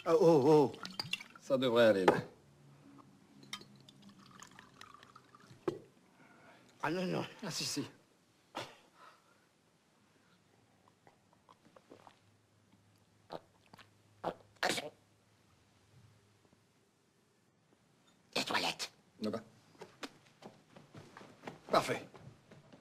Oh, oh, oh. Ça devrait aller, là. Ah non, non. Ah, si, si. Les toilettes. Là-bas. Parfait.